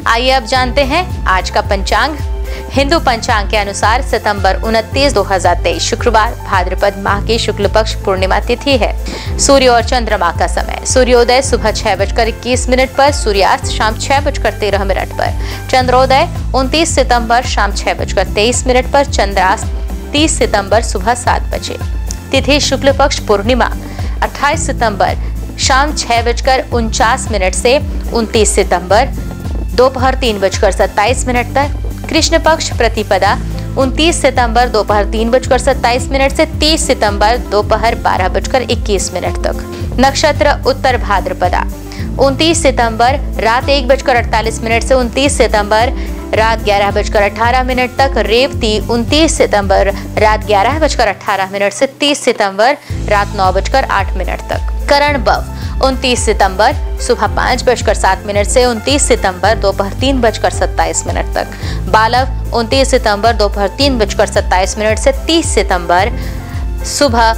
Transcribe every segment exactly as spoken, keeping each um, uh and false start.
आइए अब जानते हैं आज का पंचांग। हिंदू पंचांग के अनुसार सितंबर उनतीस दो हजार तेईस शुक्रवार भाद्रपद माह की शुक्ल पक्ष पूर्णिमा तिथि है। सूर्य और चंद्रमा का समय सूर्योदय सुबह छह बजकर इक्कीस मिनट पर, सूर्यास्त शाम छह बजकर तेरह मिनट पर, चंद्रोदय उनतीस सितंबर शाम छह बजकर तेईस मिनट पर, चंद्रास्त तीस सितंबर सुबह सात बजे। तिथि शुक्ल पक्ष पूर्णिमा अट्ठाईस सितंबर शाम छह बजकर उनचास मिनट से उनतीस सितंबर दोपहर तीन बजकर सत्ताईस मिनट तक। कृष्ण पक्ष प्रतिपदा उनतीस सितंबर दोपहर तीन बजकर सत्ताईस मिनट से तीस सितंबर दोपहर बारह बजकर इक्कीस मिनट तक। नक्षत्र उत्तर भाद्रपदा उनतीस सितंबर रात एक बजकर अड़तालीस मिनट से उनतीस सितंबर रात ग्यारह बजकर अठारह मिनट तक। रेवती उनतीस सितंबर रात ग्यारह बजकर अठारह मिनट से तीस सितंबर रात नौ बजकर आठ मिनट तक। करण बव उनतीस सितंबर सुबह पाँच बजकर सात मिनट से उनतीस सितंबर दोपहर तीन बजकर सत्ताईस मिनट तक। बालव उनतीस सितंबर दोपहर तीन बजकर सत्ताईस मिनट से तीस सितंबर सुबह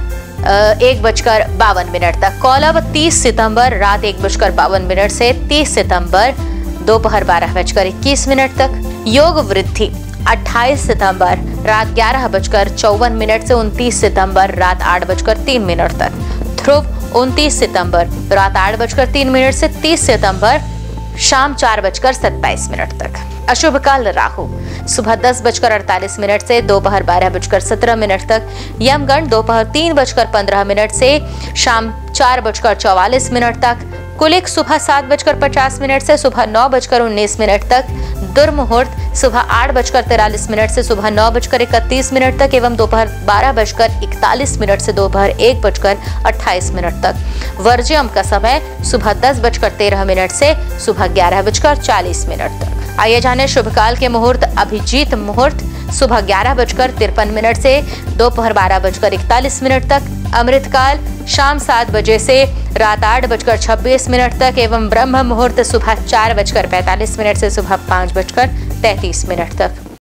एक बजकर बावन मिनट तक। कौलव तीस सितंबर रात एक बजकर बावन मिनट से तीस सितंबर दोपहर बारह बजकर इक्कीस मिनट तक। योग वृद्धि अट्ठाईस सितंबर रात ग्यारह बजकर चौवन मिनट से उनतीस सितंबर रात आठ बजकर तीन मिनट तक। ध्रुव उनतीस सितंबर रात आठ बजकर तीन मिनट से तीस सितंबर शाम चार बजकर सत्ताईस मिनट तक। अशुभ काल राहु सुबह दस बजकर अड़तालीस मिनट से दोपहर बारह बजकर सत्रह मिनट तक। यमगंड दोपहर तीन बजकर पंद्रह मिनट से शाम चार बजकर चौवालीस मिनट तक। कुलिक सुबह सात बजकर पचास मिनट से सुबह नौ बजकर उन्नीस मिनट तक। दुर्मुहूर्त सुबह आठ बजकर तिरालीस मिनट से सुबह नौ बजकर इकतीस मिनट तक एवं दोपहर बारह बजकर इकतालीस मिनट से दोपहर एक बजकर अट्ठाईस मिनट तक। वर्ज्यम का समय सुबह दस बजकर तेरह मिनट से सुबह ग्यारह बजकर चालीस मिनट तक। आइए जाने शुभ काल के मुहूर्त। अभिजीत मुहूर्त सुबह ग्यारह बजकर तिरपन मिनट से दोपहर बारह बजकर इकतालीस मिनट तक। अमृतकाल शाम सात बजे से रात आठ बजकर छब्बीस मिनट तक एवं ब्रह्म मुहूर्त सुबह चार बजकर पैंतालीस मिनट से सुबह पाँच बजकर तैंतीस मिनट तक।